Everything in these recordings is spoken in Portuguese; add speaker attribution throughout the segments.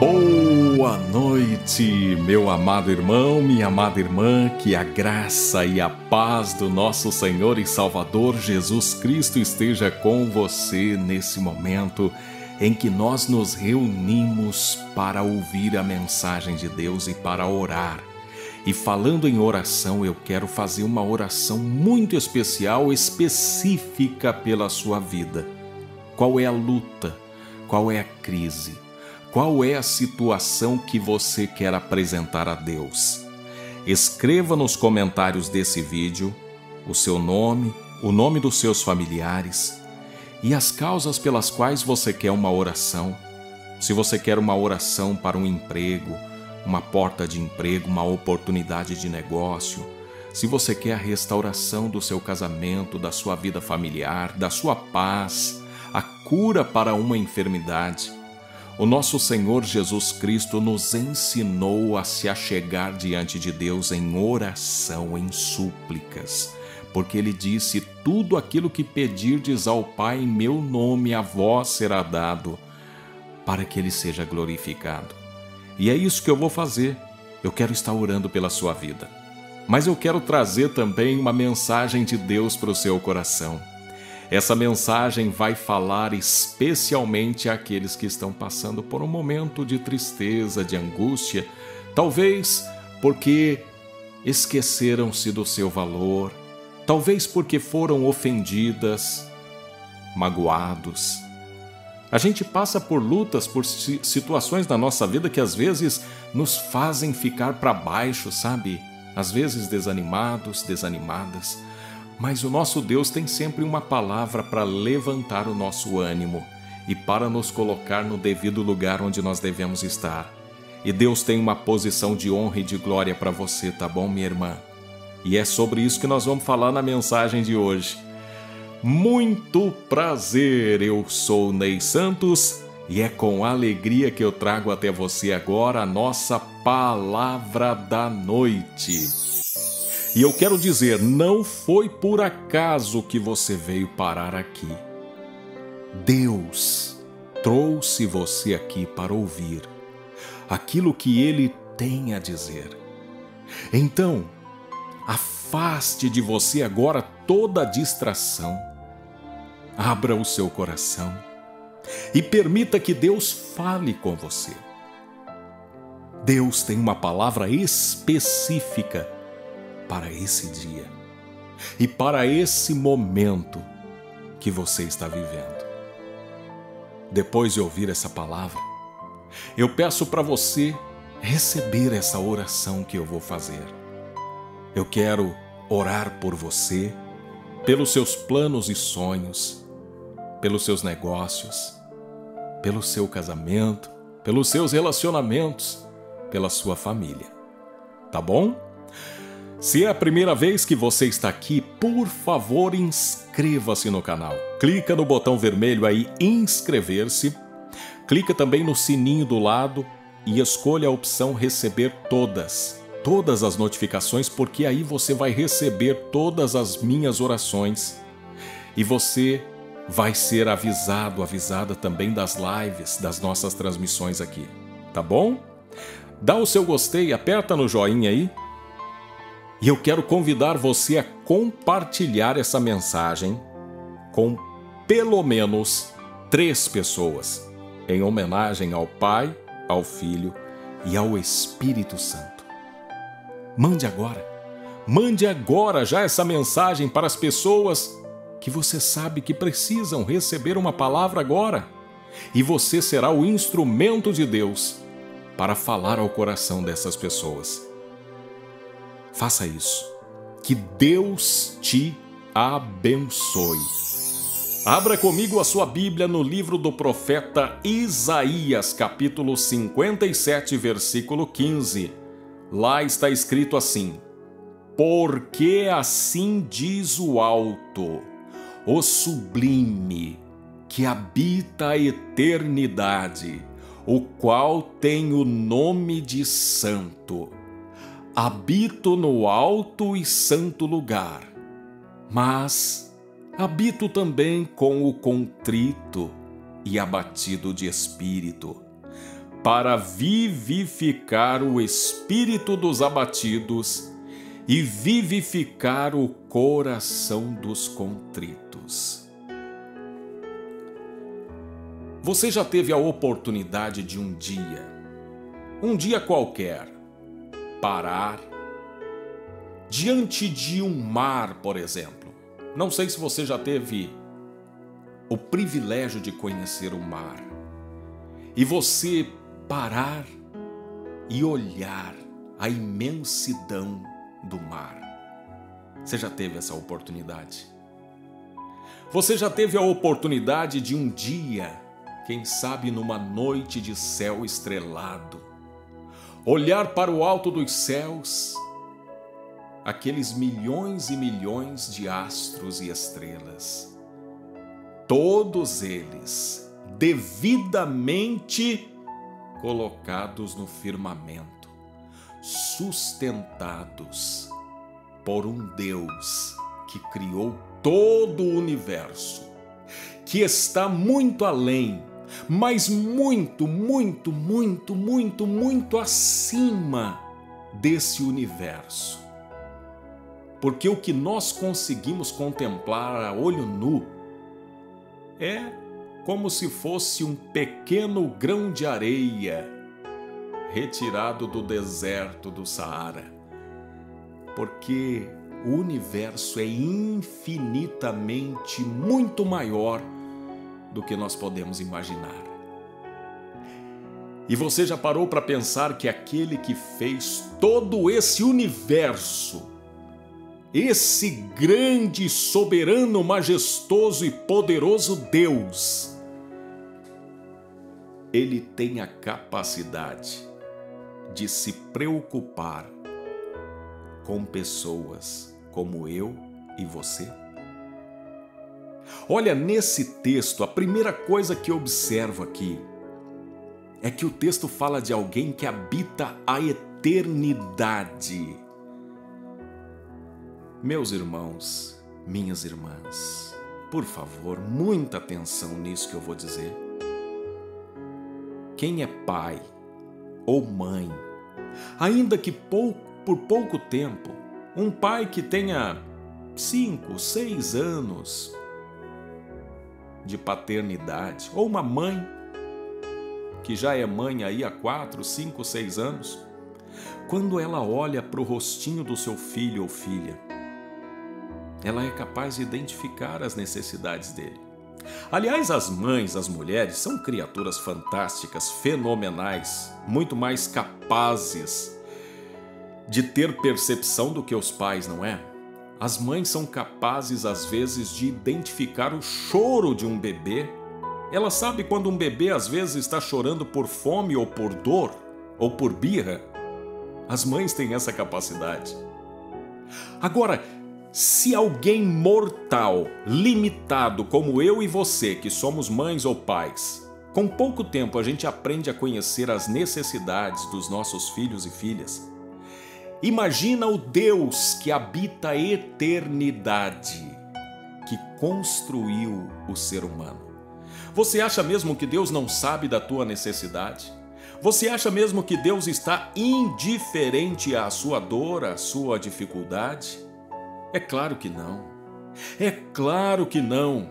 Speaker 1: Boa noite, meu amado irmão, minha amada irmã, que a graça e a paz do nosso Senhor e Salvador Jesus Cristo esteja com você nesse momento em que nós nos reunimos para ouvir a mensagem de Deus e para orar. E falando em oração, eu quero fazer uma oração muito especial, específica pela sua vida. Qual é a luta? Qual é a crise? Qual é a situação que você quer apresentar a Deus? Escreva nos comentários desse vídeo o seu nome, o nome dos seus familiares e as causas pelas quais você quer uma oração. Se você quer uma oração para um emprego, uma porta de emprego, uma oportunidade de negócio, se você quer a restauração do seu casamento, da sua vida familiar, da sua paz, a cura para uma enfermidade. O nosso Senhor Jesus Cristo nos ensinou a se achegar diante de Deus em oração, em súplicas, porque Ele disse: tudo aquilo que pedirdes ao Pai em meu nome, a vós será dado, para que Ele seja glorificado. E é isso que eu vou fazer. Eu quero estar orando pela sua vida, mas eu quero trazer também uma mensagem de Deus para o seu coração. Essa mensagem vai falar especialmente àqueles que estão passando por um momento de tristeza, de angústia, talvez porque esqueceram-se do seu valor, talvez porque foram ofendidas, magoados. A gente passa por lutas, por situações na nossa vida que às vezes nos fazem ficar para baixo, sabe? Às vezes desanimados, desanimadas. Mas o nosso Deus tem sempre uma palavra para levantar o nosso ânimo e para nos colocar no devido lugar onde nós devemos estar. E Deus tem uma posição de honra e de glória para você, tá bom, minha irmã? E é sobre isso que nós vamos falar na mensagem de hoje. Muito prazer, eu sou Ney Santos e é com alegria que eu trago até você agora a nossa palavra da noite. E eu quero dizer, não foi por acaso que você veio parar aqui. Deus trouxe você aqui para ouvir aquilo que Ele tem a dizer. Então, afaste de você agora toda distração. Abra o seu coração e permita que Deus fale com você. Deus tem uma palavra específica para esse dia e para esse momento que você está vivendo. Depois de ouvir essa palavra, eu peço para você receber essa oração que eu vou fazer. Eu quero orar por você, pelos seus planos e sonhos, pelos seus negócios, pelo seu casamento, pelos seus relacionamentos, pela sua família. Tá bom? Se é a primeira vez que você está aqui, por favor, inscreva-se no canal. Clica no botão vermelho aí, inscrever-se. Clica também no sininho do lado e escolha a opção receber todas as notificações, porque aí você vai receber todas as minhas orações. E você vai ser avisada também das lives, das nossas transmissões aqui. Tá bom? Dá o seu gostei, aperta no joinha aí. E eu quero convidar você a compartilhar essa mensagem com pelo menos 3 pessoas, em homenagem ao Pai, ao Filho e ao Espírito Santo. Mande agora já essa mensagem para as pessoas que você sabe que precisam receber uma palavra agora. E você será o instrumento de Deus para falar ao coração dessas pessoas. Faça isso. Que Deus te abençoe. Abra comigo a sua Bíblia no livro do profeta Isaías, capítulo 57, versículo 15. Lá está escrito assim: porque assim diz o alto, o sublime, que habita a eternidade, o qual tem o nome de santo. Habito no alto e santo lugar, mas habito também com o contrito e abatido de espírito, para vivificar o espírito dos abatidos e vivificar o coração dos contritos. Você já teve a oportunidade de um dia qualquer, parar diante de um mar, por exemplo? Não sei se você já teve o privilégio de conhecer o mar. E você parar e olhar a imensidão do mar. Você já teve essa oportunidade? Você já teve a oportunidade de um dia, quem sabe numa noite de céu estrelado, olhar para o alto dos céus, aqueles milhões e milhões de astros e estrelas, todos eles devidamente colocados no firmamento, sustentados por um Deus que criou todo o universo, que está muito além, mas muito, muito, muito, muito, muito acima desse universo. Porque o que nós conseguimos contemplar a olho nu é como se fosse um pequeno grão de areia retirado do deserto do Saara. Porque o universo é infinitamente muito maior do que nós podemos imaginar. E você já parou para pensar que aquele que fez todo esse universo, esse grande, soberano, majestoso e poderoso Deus, ele tem a capacidade de se preocupar com pessoas como eu e você? Olha, nesse texto, a primeira coisa que eu observo aqui é que o texto fala de alguém que habita a eternidade. Meus irmãos, minhas irmãs, por favor, muita atenção nisso que eu vou dizer. Quem é pai ou mãe, ainda que por pouco tempo, um pai que tenha 5, 6 anos de paternidade, ou uma mãe que já é mãe aí há 4, 5, 6 anos, quando ela olha para o rostinho do seu filho ou filha, ela é capaz de identificar as necessidades dele. Aliás, as mães, as mulheres, são criaturas fantásticas, fenomenais, muito mais capazes de ter percepção do que os pais, não é? As mães são capazes, às vezes, de identificar o choro de um bebê. Ela sabe quando um bebê, às vezes, está chorando por fome ou por dor, ou por birra. As mães têm essa capacidade. Agora, se alguém mortal, limitado como eu e você, que somos mães ou pais, com pouco tempo a gente aprende a conhecer as necessidades dos nossos filhos e filhas, imagina o Deus que habita a eternidade, que construiu o ser humano. Você acha mesmo que Deus não sabe da tua necessidade? Você acha mesmo que Deus está indiferente à sua dor, à sua dificuldade? É claro que não. É claro que não.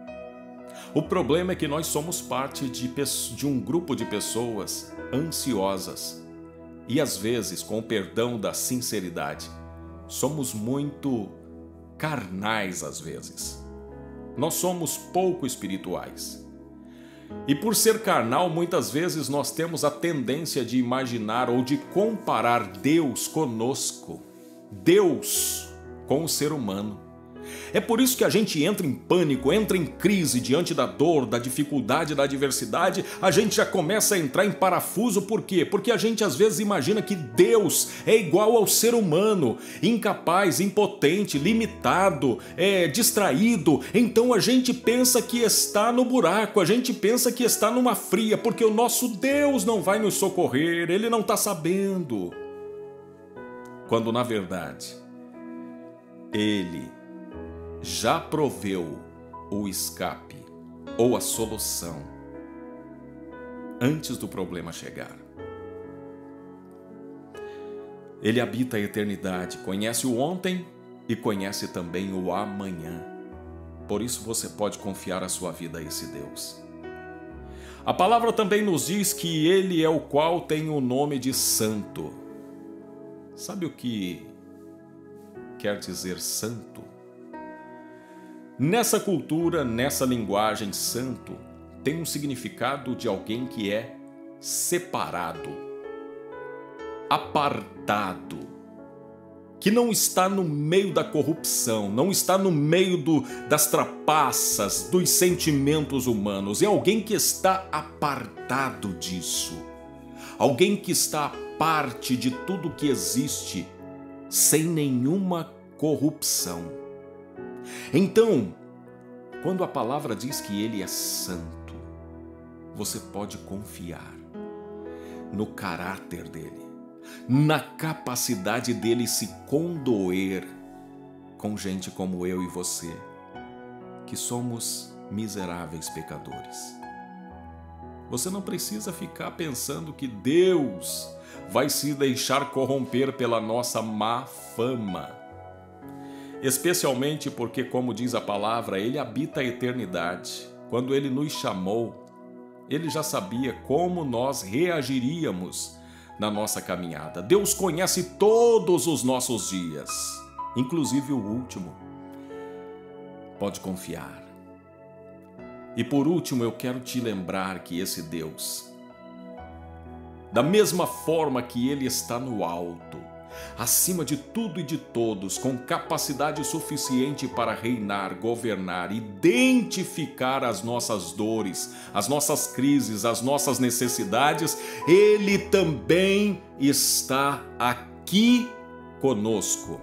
Speaker 1: O problema é que nós somos parte de um grupo de pessoas ansiosas. E às vezes, com o perdão da sinceridade, somos muito carnais às vezes. Nós somos pouco espirituais. E por ser carnal, muitas vezes nós temos a tendência de imaginar ou de comparar Deus conosco. Deus com o ser humano. É por isso que a gente entra em pânico, entra em crise diante da dor, da dificuldade, da adversidade. A gente já começa a entrar em parafuso. Por quê? Porque a gente às vezes imagina que Deus é igual ao ser humano, incapaz, impotente, limitado, distraído. Então a gente pensa que está no buraco, a gente pensa que está numa fria, porque o nosso Deus não vai nos socorrer, Ele não está sabendo. Quando na verdade Ele já proveu o escape ou a solução. antes do problema chegar. Ele habita a eternidade, conhece o ontem e conhece também o amanhã. Por isso você pode confiar a sua vida a esse Deus. A palavra também nos diz que Ele é o qual tem o nome de Santo. Sabe o que quer dizer santo? Nessa cultura, nessa linguagem, santo tem um significado de alguém que é separado, apartado, que não está no meio da corrupção, não está no meio das trapaças, dos sentimentos humanos. É alguém que está apartado disso. Alguém que está à parte de tudo que existe, sem nenhuma corrupção. Então, quando a palavra diz que Ele é santo, você pode confiar no caráter dele, na capacidade dele se condoer com gente como eu e você, que somos miseráveis pecadores. Você não precisa ficar pensando que Deus vai se deixar corromper pela nossa má fama. Especialmente porque, como diz a palavra, Ele habita a eternidade. Quando Ele nos chamou, Ele já sabia como nós reagiríamos na nossa caminhada. Deus conhece todos os nossos dias, inclusive o último. Pode confiar. E por último, eu quero te lembrar que esse Deus, da mesma forma que Ele está no alto, acima de tudo e de todos, com capacidade suficiente para reinar, governar, identificar as nossas dores, as nossas crises, as nossas necessidades, Ele também está aqui conosco.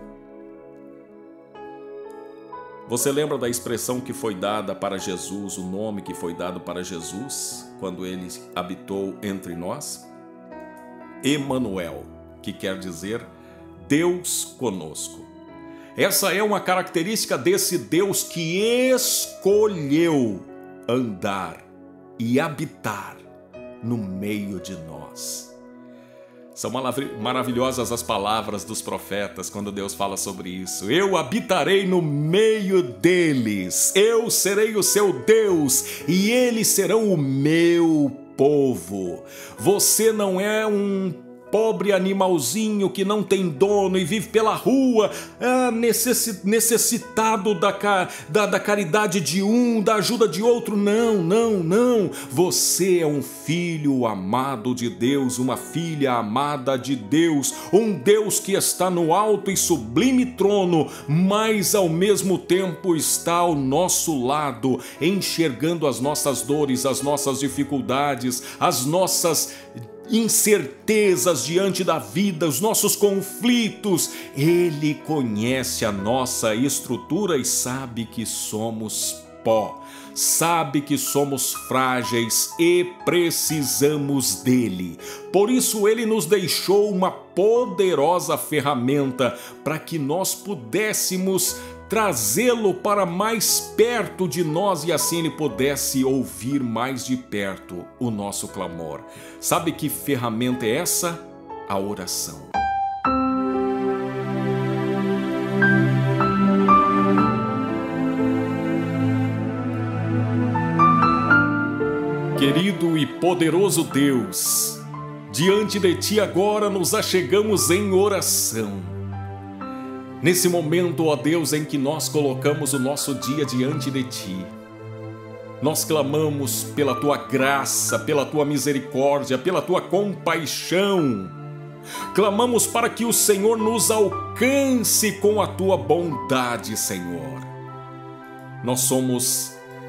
Speaker 1: Você lembra da expressão que foi dada para Jesus, o nome que foi dado para Jesus, quando Ele habitou entre nós? Emanuel, que quer dizer Deus conosco. Essa é uma característica desse Deus que escolheu andar e habitar no meio de nós. São maravilhosas as palavras dos profetas quando Deus fala sobre isso. Eu habitarei no meio deles, eu serei o seu Deus e eles serão o meu povo. Você não é um pobre animalzinho que não tem dono e vive pela rua, necessitado da caridade de um, da ajuda de outro. Não, não, não. Você é um filho amado de Deus, uma filha amada de Deus, um Deus que está no alto e sublime trono, mas ao mesmo tempo está ao nosso lado, enxergando as nossas dores, as nossas dificuldades, as nossas incertezas diante da vida, os nossos conflitos. Ele conhece a nossa estrutura e sabe que somos pó, sabe que somos frágeis e precisamos dele. Por isso ele nos deixou uma poderosa ferramenta para que nós pudéssemos trazê-lo para mais perto de nós e assim ele pudesse ouvir mais de perto o nosso clamor. Sabe que ferramenta é essa? A oração. Querido e poderoso Deus, diante de Ti agora nos achegamos em oração. Nesse momento, ó Deus, em que nós colocamos o nosso dia diante de Ti, nós clamamos pela Tua graça, pela Tua misericórdia, pela Tua compaixão. Clamamos para que o Senhor nos alcance com a Tua bondade, Senhor. Nós somos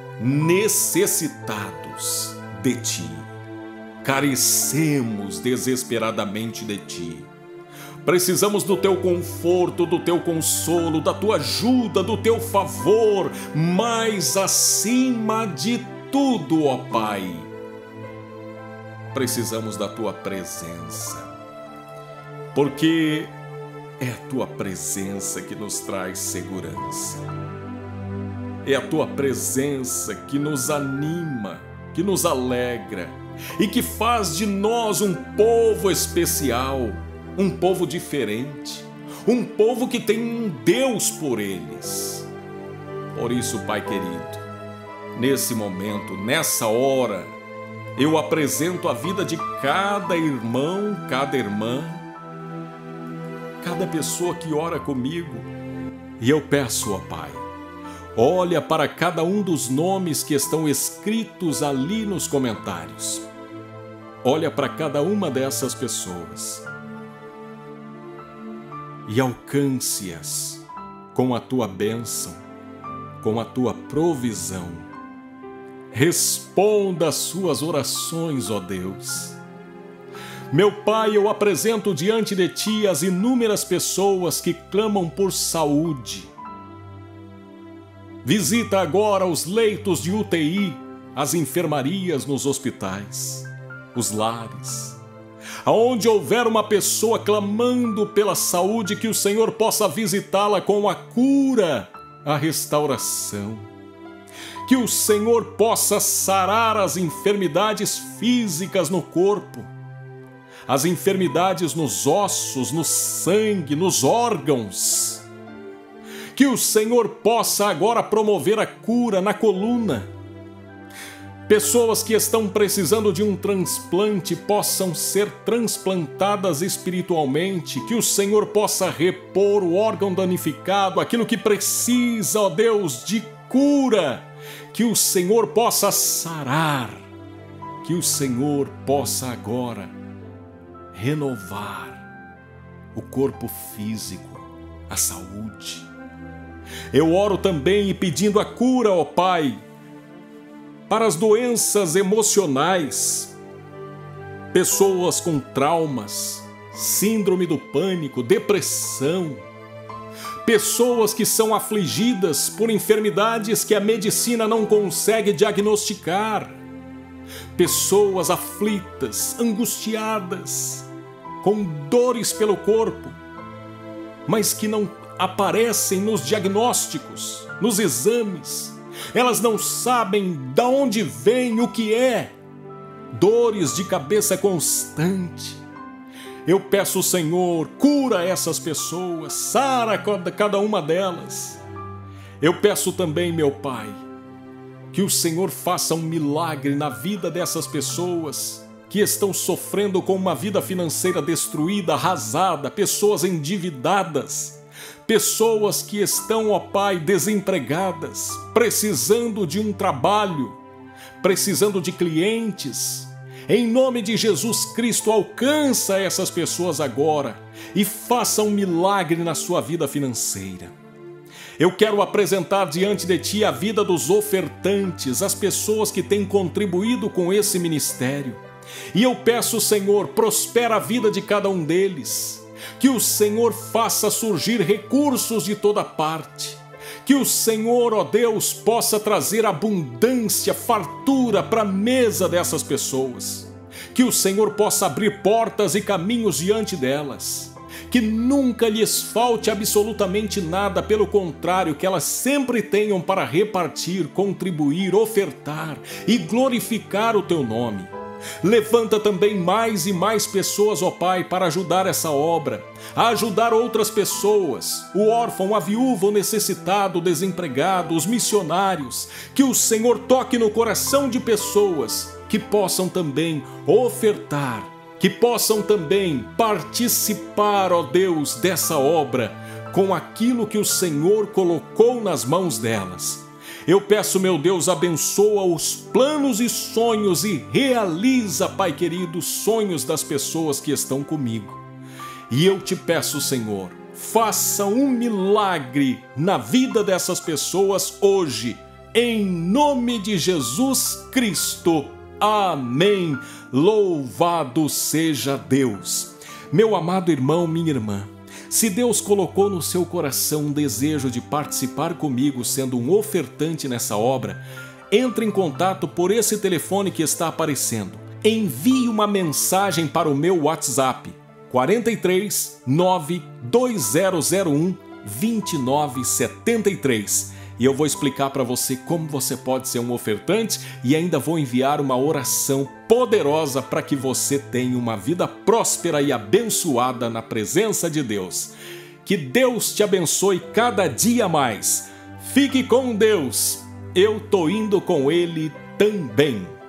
Speaker 1: necessitados de Ti, carecemos desesperadamente de Ti. Precisamos do Teu conforto, do Teu consolo, da Tua ajuda, do Teu favor, mas acima de tudo, ó Pai, precisamos da Tua presença, porque é a Tua presença que nos traz segurança, é a Tua presença que nos anima que nos alegra e que faz de nós um povo especial, um povo diferente, um povo que tem um Deus por eles. Por isso, Pai querido, nesse momento, nessa hora, eu apresento a vida de cada irmão, cada irmã, cada pessoa que ora comigo. E eu peço, ó Pai, olha para cada um dos nomes que estão escritos ali nos comentários. Olha para cada uma dessas pessoas e alcance-as com a tua bênção, com a tua provisão. Responda às suas orações, ó Deus. Meu Pai, eu apresento diante de Ti as inúmeras pessoas que clamam por saúde. Visita agora os leitos de UTI, as enfermarias nos hospitais, os lares. Aonde houver uma pessoa clamando pela saúde, que o Senhor possa visitá-la com a cura, a restauração. Que o Senhor possa sarar as enfermidades físicas no corpo, as enfermidades nos ossos, no sangue, nos órgãos. Que o Senhor possa agora promover a cura na coluna. Pessoas que estão precisando de um transplante possam ser transplantadas espiritualmente. Que o Senhor possa repor o órgão danificado, aquilo que precisa, ó Deus, de cura. Que o Senhor possa sarar. Que o Senhor possa agora renovar o corpo físico, a saúde. Eu oro também e pedindo a cura, ó Pai, para as doenças emocionais, pessoas com traumas, síndrome do pânico, depressão, pessoas que são afligidas por enfermidades que a medicina não consegue diagnosticar, pessoas aflitas, angustiadas, com dores pelo corpo, mas que não aparecem nos diagnósticos, nos exames. Elas não sabem de onde vem, o que é. Dores de cabeça constante. Eu peço, Senhor, cura essas pessoas, sara cada uma delas. Eu peço também, meu Pai, que o Senhor faça um milagre na vida dessas pessoas que estão sofrendo com uma vida financeira destruída, arrasada, pessoas endividadas, pessoas que estão, ó Pai, desempregadas, precisando de um trabalho, precisando de clientes. Em nome de Jesus Cristo, alcança essas pessoas agora e faça um milagre na sua vida financeira. Eu quero apresentar diante de Ti a vida dos ofertantes, as pessoas que têm contribuído com esse ministério. E eu peço, Senhor, prospera a vida de cada um deles. Que o Senhor faça surgir recursos de toda parte. Que o Senhor, ó Deus, possa trazer abundância, fartura para a mesa dessas pessoas. Que o Senhor possa abrir portas e caminhos diante delas. Que nunca lhes falte absolutamente nada, pelo contrário, que elas sempre tenham para repartir, contribuir, ofertar e glorificar o Teu nome. Levanta também mais e mais pessoas, ó Pai, para ajudar essa obra, a ajudar outras pessoas, o órfão, a viúva, o necessitado, o desempregado, os missionários. Que o Senhor toque no coração de pessoas que possam também ofertar, que possam também participar, ó Deus, dessa obra, com aquilo que o Senhor colocou nas mãos delas. Eu peço, meu Deus, abençoa os planos e sonhos e realiza, Pai querido, os sonhos das pessoas que estão comigo. E eu te peço, Senhor, faça um milagre na vida dessas pessoas hoje, em nome de Jesus Cristo. Amém. Louvado seja Deus. Meu amado irmão, minha irmã, se Deus colocou no seu coração um desejo de participar comigo sendo um ofertante nessa obra, entre em contato por esse telefone que está aparecendo. Envie uma mensagem para o meu WhatsApp 43 92001 2973. E eu vou explicar para você como você pode ser um ofertante e ainda vou enviar uma oração poderosa para que você tenha uma vida próspera e abençoada na presença de Deus. Que Deus te abençoe cada dia mais. Fique com Deus. Eu tô indo com Ele também.